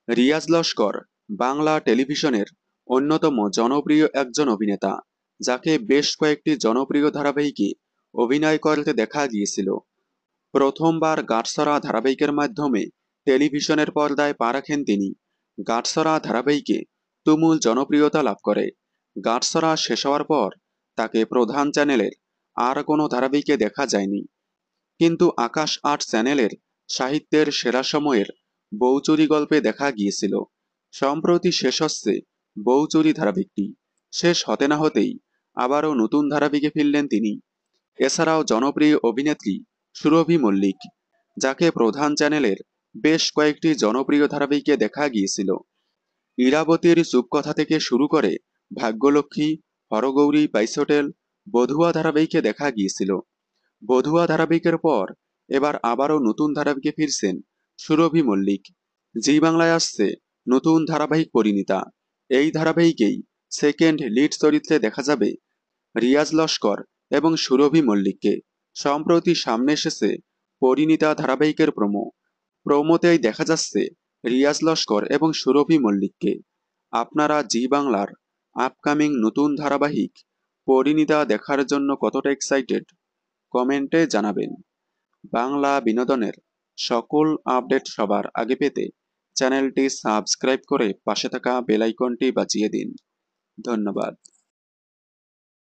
রিয়াজ লস্কর বাংলা টেলিভিশনের অন্যতম জনপ্রিয় একজন অভিনেতা, যাকে বেশ কয়েকটি জনপ্রিয় ধারাবাহিকে অভিনয় করতে দেখা গিয়েছিল। প্রথমবার গাঁটছড়া ধারাবাহিকের মাধ্যমে টেলিভিশনের পর্দায় পা রাখেন তিনি। গাঁটছড়া ধারাবাহিকে তুমুল জনপ্রিয়তা লাভ করে। গাঁটছড়া শেষ হওয়ার পর তাকে প্রধান চ্যানেলের আর কোনো ধারাবাহিকে দেখা যায়নি। কিন্তু আকাশ ৮ চ্যানেলের সাহিত্যের সেরা সময়ের বউচুরি গল্পে দেখা গিয়েছিল। সম্প্রতি শেষ হচ্ছে বউচুরি ধারাবাহিকটি। শেষ হতে না হতেই আবারও নতুন ধারাবাহিকে ফিরলেন তিনি। এছাড়াও জনপ্রিয় অভিনেত্রী সুরভি মল্লিক, যাকে প্রধান চ্যানেলের বেশ কয়েকটি জনপ্রিয় ধারাবাহিকে দেখা গিয়েছিল। ইরাবতীর চুপকথা থেকে শুরু করে ভাগ্যলক্ষ্মী, হরগৌরী পাইস হোটেল, বধুয়া ধারাবাহিকে দেখা গিয়েছিল। বধুয়া ধারাবাহিকের পর এবার আবারও নতুন ধারাবাহিকে ফিরছেন সুরভি মল্লিক। জি বাংলায় আসছে নতুন ধারাবাহিক পরিণীতা। এই ধারাবাহিকেই সেকেন্ড লিড চরিত্রে দেখা যাবে রিয়াজ লস্কর এবং সুরভি মল্লিককে। সম্প্রতি সামনে এসেছে পরিণীতা ধারাবাহিকের প্রোমোতেই দেখা যাচ্ছে রিয়াজ লস্কর এবং সুরভি মল্লিককে। আপনারা জি বাংলার আপকামিং নতুন ধারাবাহিক পরিণীতা দেখার জন্য কতটা এক্সাইটেড কমেন্টে জানাবেন। বাংলা বিনোদনের সকল আপডেট সবার আগে পেতে চ্যানেলটি সাবস্ক্রাইব করে পাশে থাকা বেল আইকনটি বাজিয়ে দিন। ধন্যবাদ।